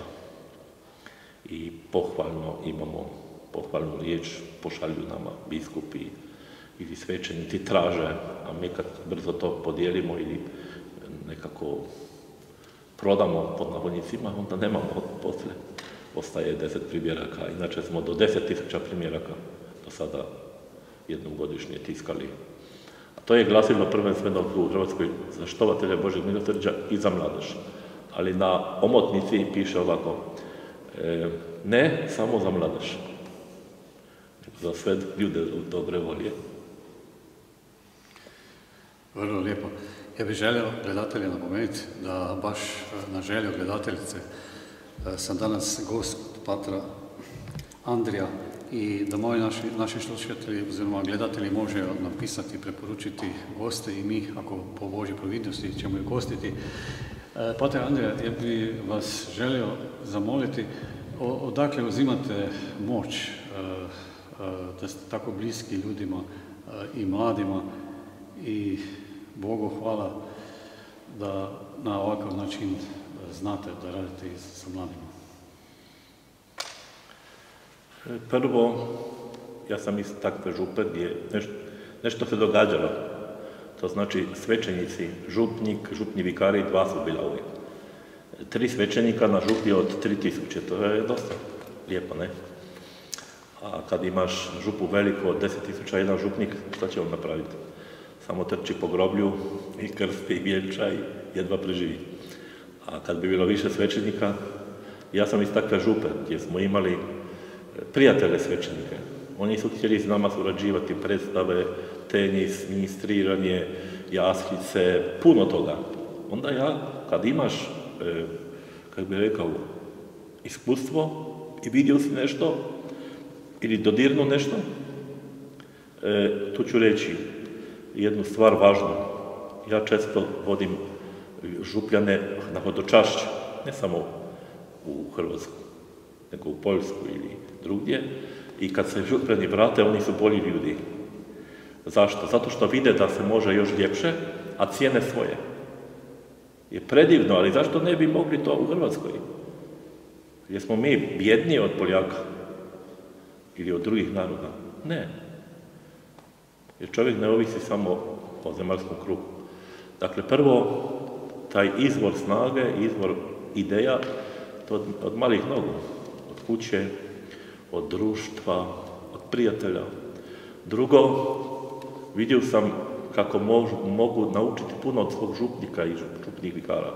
S2: I pohvalno imamo, pohvalnu riječ pošalju nama biskupi ili svećenici traže, a mi kad brzo to podijelimo ili nekako prodamo pod navodnicima, onda nemamo poslije. Ostaje deset primjeraka, inače smo do deset tisuća primjeraka do sada jednom godišnje tiskali. A to je glasilo prvenstveno u Hrvatskoj za štovatelja Božjeg milosrđa i za mladež. Ali na omotnici piše ovako, E, ne samo za mladež, za sve ljude dobre volje.
S1: Vrlo lijepo. Ja bih želio gledatelje napomenuti da baš na želju gledateljice sam danas gost patra Andrija i da moji naši, naši slušatelji oziroma gledatelji može napisati i preporučiti goste i mi, ako po Božjoj providnosti, ćemo ih gostiti. Pater Andrija, ja bih vas želio zamoliti odakle uzimate moć da ste tako bliski ljudima i mladima i Bogu hvala da na ovakav način znate da radite i sa mladima.
S2: Prvo, ja sam iz takve župe gdje nešto, nešto se događalo. To znači svećenici, župnik, župni vikari, dva su bila uvijek. Tri svećenika na župi od tri tisuće, to je dosta lijepo, ne? A kad imaš župu veliku od deset tisuća, jedan župnik, šta će on napraviti? Samo trči po groblju i krsti i vjenča i jedva preživi. A kad bi bilo više svećenika, ja sam iz takve župe gdje smo imali prijatelje svećenike. Oni su htjeli s nama surađivati, predstave, tenis, ministriranje, jaslice, puno toga. Onda ja, kad imaš, e, kako bih rekao, iskustvo i vidio si nešto, ili dodirnu nešto, e, tu ću reći jednu stvar važnu. Ja često vodim župljane na hodočašće, ne samo u Hrvatsku, nego u Poljsku ili drugdje. I kad se župljani vrate, oni su bolji ljudi. Zašto? Zato što vide da se može još ljepše, a cijene svoje. Je predivno, ali zašto ne bi mogli to u Hrvatskoj? Jesmo mi bjedniji od Poljaka ili od drugih naroda? Ne. Jer čovjek ne ovisi samo o zemaljskom krugu. Dakle, prvo, taj izvor snage, izvor ideja, to od, od malih nogu, od kuće, od društva, od prijatelja. Drugo, vidio sam kako mož, mogu naučiti puno od svog župnika i župnih vikara.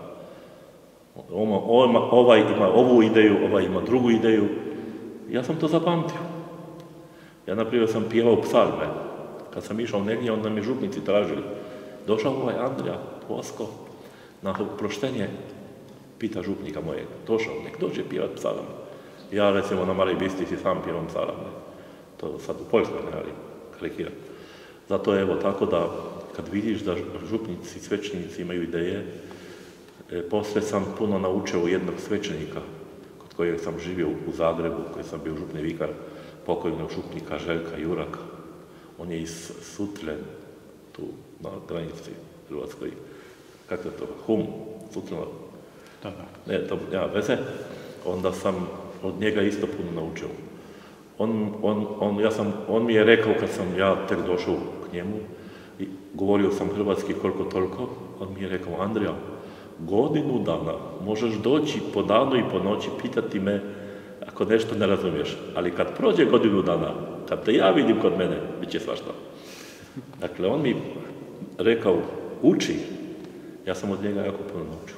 S2: Ovaj ima ovu ideju, ovaj ima drugu ideju. Ja sam to zapamtio. Ja, naprimjer, sam pjevao psalme. Kad sam išao negdje, onda mi župnici tražili. Došao ovaj Andrija, Vosko, na oproštenje, pita župnika mojeg. Došao, nek dođe pjevat psalme. Ja, recimo, na Maloj Bistrici sam pjevam psalme. To sad u Poljskoj ne radi, karikiram. Zato evo, tako da, kad vidiš da župnici i svećenici imaju ideje, e, poslije sam puno naučio jednog svećenika, kod kojeg sam živio u Zagrebu, koji sam bio župni vikar, pokojnog župnika Željka Juraka. On je iz Sutle, tu na granici Hrvatskoj. Kako je to? Hum, Sutlina.
S1: Da, da.
S2: Ne, to nema veze. Onda sam od njega isto puno naučio. On, on, on, ja sam, on mi je rekao kad sam ja tek došao k njemu, i govorio sam hrvatski koliko toliko, on mi je rekao, Andrija, godinu dana možeš doći po danu i po noći pitati me ako nešto ne razumiješ, ali kad prođe godinu dana, kad te ja vidim kod mene, bit će svašta. Dakle, on mi rekao, uči, ja sam od njega jako puno naučio.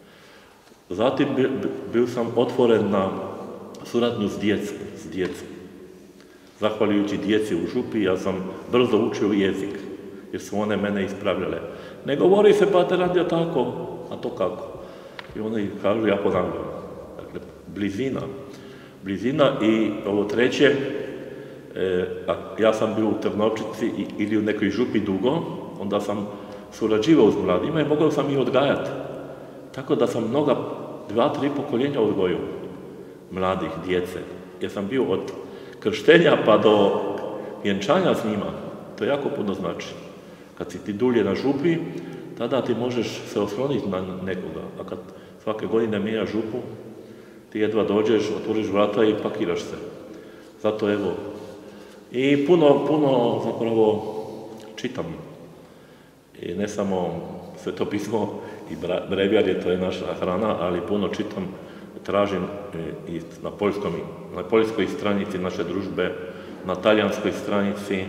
S2: Zatim bio sam otvoren na suradnju s djecom, s djecom. Zahvaljujući djeci u župi, ja sam brzo učio jezik, jer su one mene ispravljale. Ne govori se, pater Andrija, tako, a to kako? I oni kažu, ja ponavljam. Dakle, blizina. Blizina i ovo treće, e, a ja sam bio u Trnovčici ili u nekoj župi dugo, onda sam surađivao s mladima i mogao sam ih odgajati. Tako da sam mnoga, dva, tri pokoljenja odgojio mladih, djece. Jer sam bio od krštenja pa do vjenčanja s njima. To jako puno znači. Kad si ti dulje na župi, tada ti možeš se osloniti na nekoga. A kad svake godine mijenja župu, ti jedva dođeš, otvoriš vrata i pakiraš se. Zato evo. I puno, puno zapravo čitam. I ne samo Sveto pismo i brevijarje, to je naša hrana, ali puno čitam, tražim i na, poljskom, na poljskoj stranici naše družbe, na talijanskoj stranici,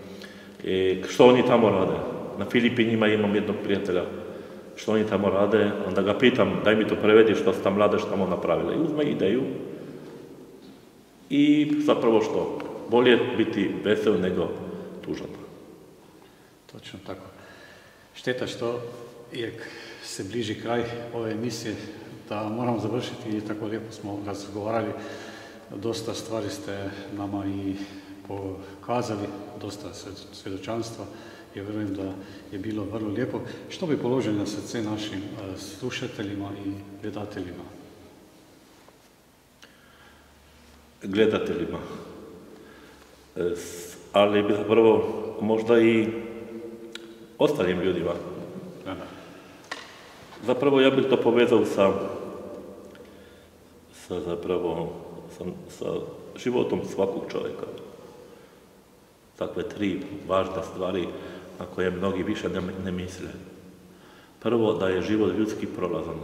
S2: i što oni tamo rade. Na Filipinima imam jednog prijatelja, što oni tamo rade, onda ga pitam, daj mi to prevedi što su tam mladež tamo napravile. I uzme ideju i zapravo što? Bolje biti vesel nego tužan.
S1: Točno tako. Šteta što je se bliži kraj ove emisije, da moramo završiti i tako lijepo smo razgovarali. Dosta stvari ste nama i pokazali, dosta svjedočanstva. Ja vjerujem da je bilo vrlo lijepo. Što bi položili na srce našim slušateljima i gledateljima?
S2: Gledateljima. Ali bi zapravo možda i ostalim ljudima. Zapravo ja bih to povezao sa, sa zapravo sa, sa životom svakog čovjeka. Takve tri važne stvari na koje mnogi više ne, ne misle. Prvo, da je život ljudski prolazan.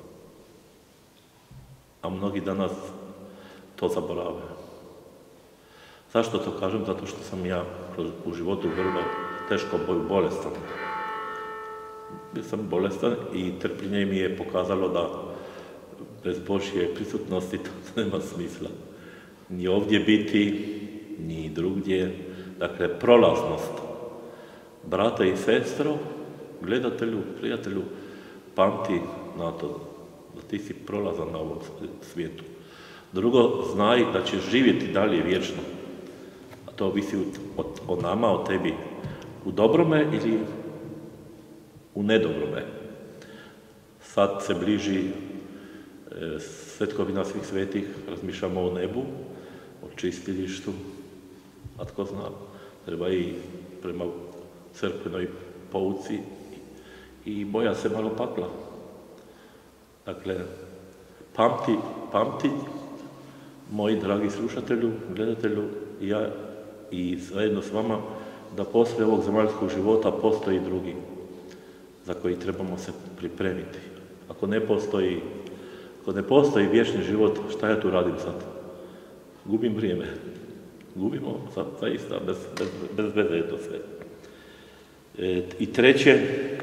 S2: A mnogi danas to zaboravaju. Zašto to kažem? Zato što sam ja u životu vrlo teško bolestan. Bio sam bolestan i trpljenje mi je pokazalo da bez Božje prisutnosti to nema smisla. Ni ovdje biti, ni drugdje. Dakle, prolaznost. Brate i sestro, gledatelju, prijatelju, pamti na to da ti si prolazan na ovom svijetu. Drugo, znaj da ćeš živjeti dalje vječno. A to ovisi o, o nama, o tebi. U dobrome ili u nedobrome. Sad se bliži e, svetkovina svih svetih, razmišljamo o nebu, o čistilištu, a tko zna, treba i prema crkvenoj pouci i, i boja se malo pakla. Dakle, pamti, pamti, moji dragi slušatelju, gledatelju, i ja i zajedno s vama, da poslije ovog zemaljskog života postoji drugi za koji trebamo se pripremiti. Ako ne postoji, ako ne postoji vječni život, šta ja tu radim sad? Gubim vrijeme. Gubimo zaista, bez, bez, bez veze je to sve. E, I treće,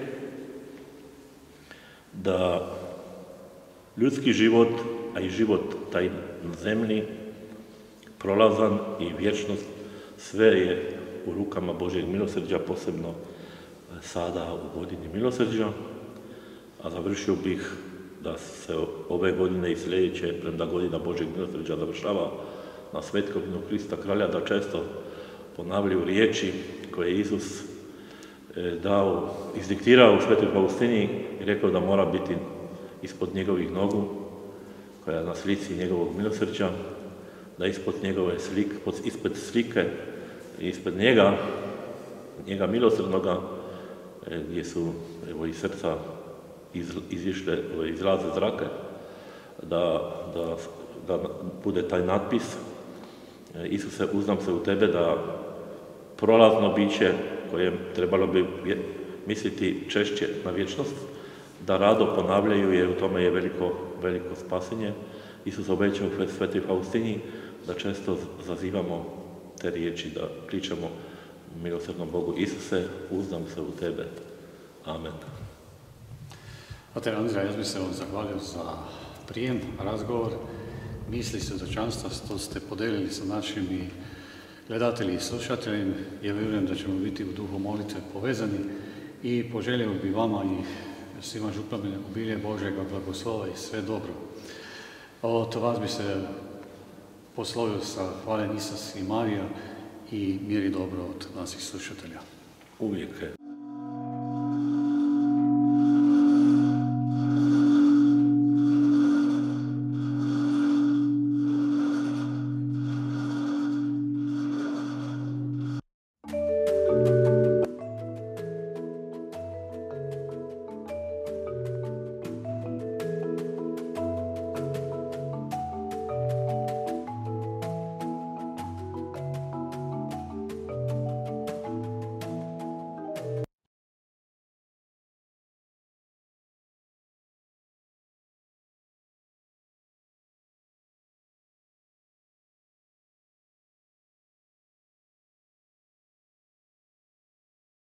S2: da ljudski život, a i život taj na zemlji, prolazan i vječnost, sve je u rukama Božjeg milosrđa, posebno sada u godini milosrđa, a završio bih da se ove godine i sljedeće, premda godina Božjeg milosrđa završava na svetkovinu Krista Kralja, da često ponavljaju riječi koje je Isus dao, izdiktirao u Svetoj Faustini i rekao da mora biti ispod njegovih nogu, koja je na slici njegovog milosrđa, da ispod njegove slike, ispod slike, ispod njega, njega milosrdnoga, gdje su evo, iz srca iz, izišle, izraze zrake, da, da, da bude taj natpis Isuse, uzdam se u tebe, da prolazno biće koje trebalo bi misliti češće na vječnost, da rado ponavljaju, jer u tome je veliko, veliko spasenje. Isus obećao u Svetoj Faustini da često zazivamo te riječi, da pričamo milosrdnom Bogu: Isuse, uzdam se u tebe. Amen.
S1: Pater Andrija, ja bih se vam zahvalio za prijem, razgovor, misli svjedočanstva što ste podelili sa našim i gledatelji i slušatelji. Ja vjerujem da ćemo biti u duhu molitve povezani i poželio bi vama i svima županima obilje Božjega blagoslova i sve dobro. Od vas bi se poslovio sa Hvalen Isus i Marija i mir i dobro od naših slušatelja.
S2: Uvijek.